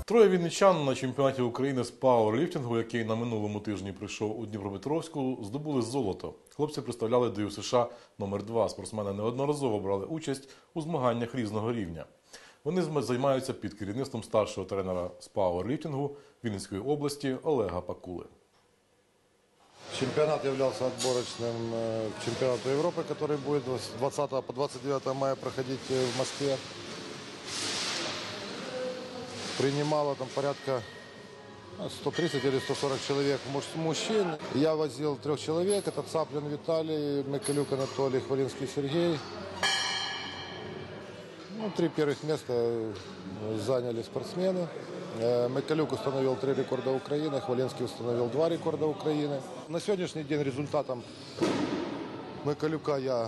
Троє вінничан на чемпіонаті України з пауерліфтингу, який на минулому тижні прийшов у Дніпропетровську, здобули золото. Хлопці представляли ДЮСШ номер 2. Спортсмени неодноразово брали участь у змаганнях різного рівня. Вони займаються під керівництвом старшого тренера з пауерліфтингу Вінницької області Олега Пакули. Чемпионат являлся отборочным к чемпионату Европы, который будет с 20 по 29 мая проходить в Москве. Принимало там порядка 130 или 140 человек мужчин. Я возил 3 человек. Это Цаплин Виталий, Миколюк Анатолий, Хвалинский Сергей. 3 первых места заняли спортсмены. Миколюк установил 3 рекорда Украины, Хвалинский установил 2 рекорда Украины. На сегодняшний день результатом Миколюка я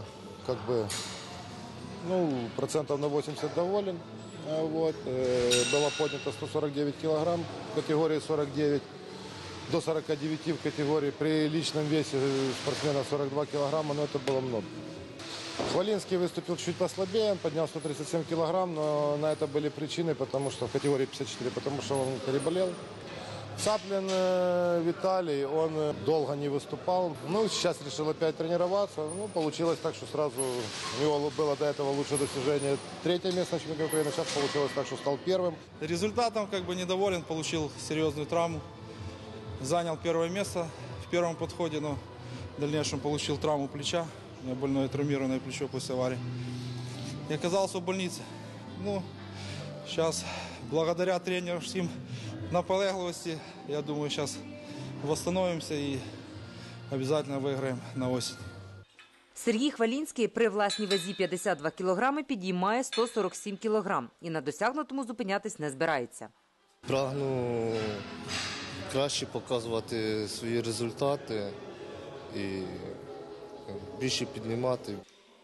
процентов на 80 доволен. Было поднято 149 килограмм в категории 49 до 49 в категории при личном весе спортсмена 42 килограмма, но это было много. Хвалинский выступил чуть послабее, поднял 137 килограмм, но на это были причины, потому что в категории 54, потому что он переболел. Цаплин Виталий, он долго не выступал. Сейчас решил опять тренироваться. Получилось так, что сразу у него было до этого лучшее достижение 3-е место на чемпионате Украины. Сейчас получилось так, что стал 1-м. Результатом недоволен, получил серьезную травму. Занял 1-е место в 1-м подходе, но в дальнейшем получил травму плеча. У меня больное травмированное плечо после аварии. И оказался в больнице. Сейчас благодаря тренерским наполегливости, я думаю, сейчас восстановимся и обязательно выиграем на осень. Сергій Хвалінський при власній вазі 52 кілограми підіймає 147 кілограм і на досягнутому зупинятись не збирається. Прагну краще показувати свої результати і більше піднімати.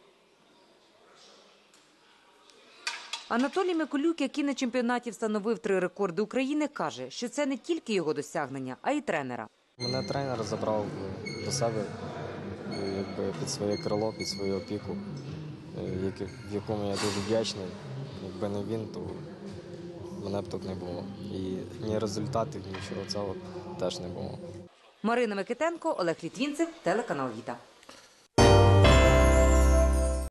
Анатолій Миколюк, який на чемпіонаті встановив 3 рекорди України, каже, що це не тільки його досягнення, а й тренера. Мене тренер забрав до себе під своє крило, під свою опіку, в якому я дуже вдячний. Якби не він, то мене б тут не було. І ні результатів, нічого цього теж не було. Марина Микитенко, Олег Літвінцев, телеканал «Віта».